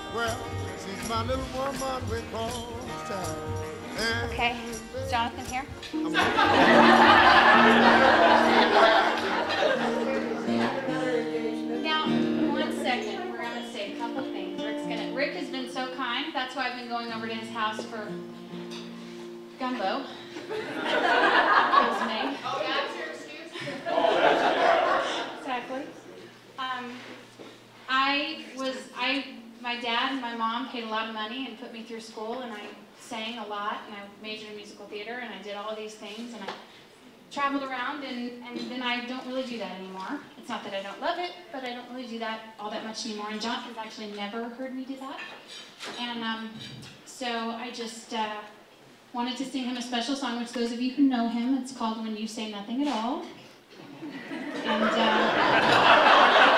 Well, she's my little woman we call child. Okay, is Jonathan here? Now, 1 second, we're gonna say a couple things. Rick has been so kind, that's why I've been going over to his house for gumbo. May. Oh, that's your excuse? Exactly. My dad and my mom paid a lot of money and put me through school, and I sang a lot, and I majored in musical theater, and I did all these things, and I traveled around, and then I don't really do that anymore. It's not that I don't love it, but I don't really do that all that much anymore, and Jonathan's actually never heard me do that. And so I just wanted to sing him a special song, which those of you who know him, it's called When You Say Nothing at All. And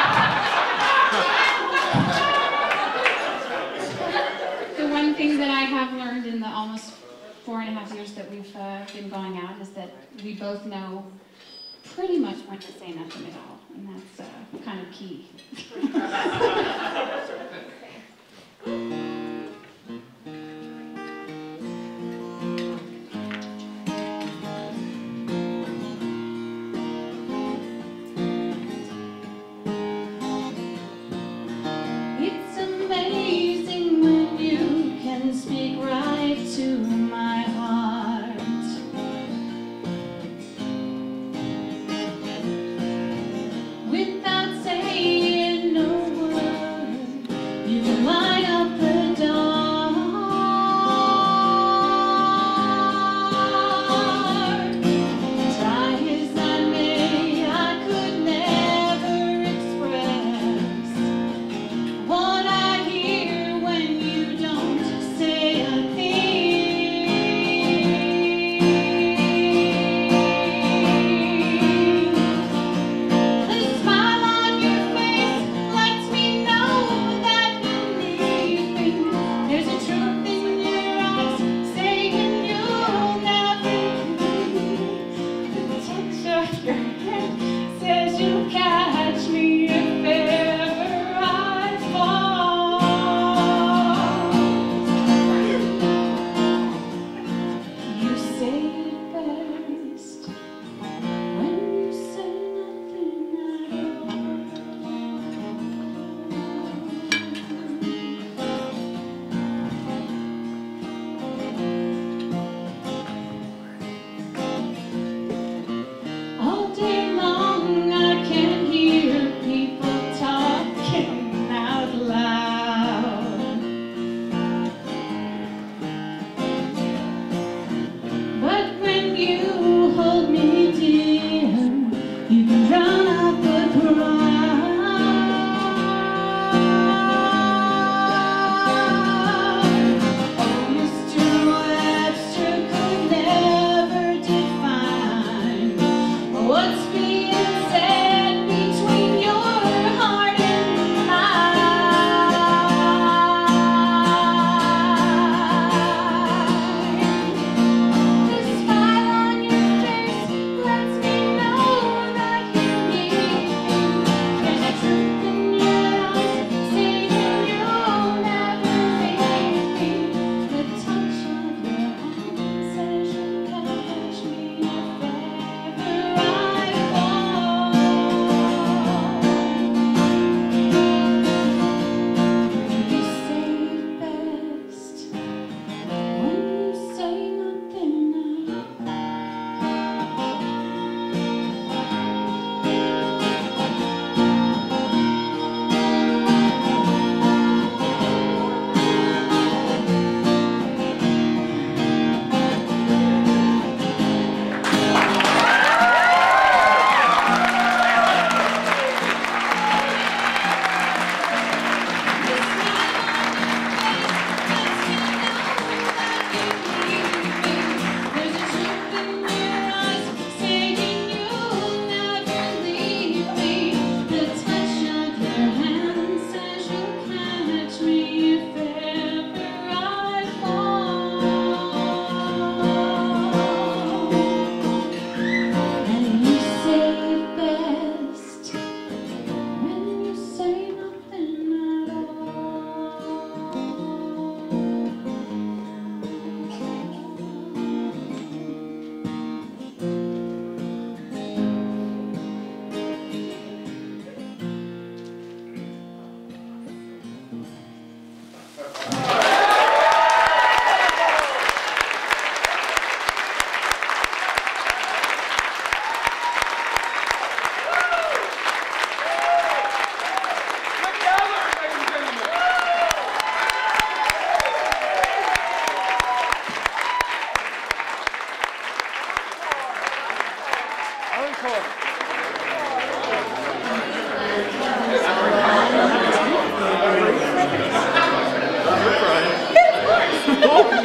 the one thing that I have learned in the almost 4.5 years that we've been going out is that we both know pretty much when to say nothing at all, and that's kind of key. It's amazing when you can speak right to my heart. Without saying a word, you light up the dark. Try as I may, I could never express what I hear when you don't say a thing. The smile on your face lets me know that you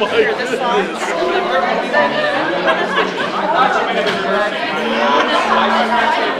Here, this song.